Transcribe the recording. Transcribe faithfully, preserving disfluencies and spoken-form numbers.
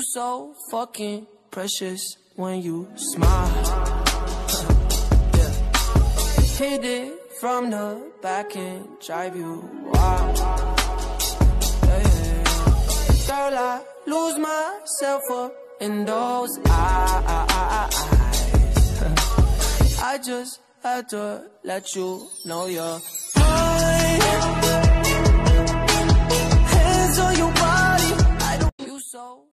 You so fucking precious when you smile. Yeah. Hit it from the back and drive you wild. Yeah, yeah. Girl, I lose myself up in those eyes. I just had to let you know you're mine.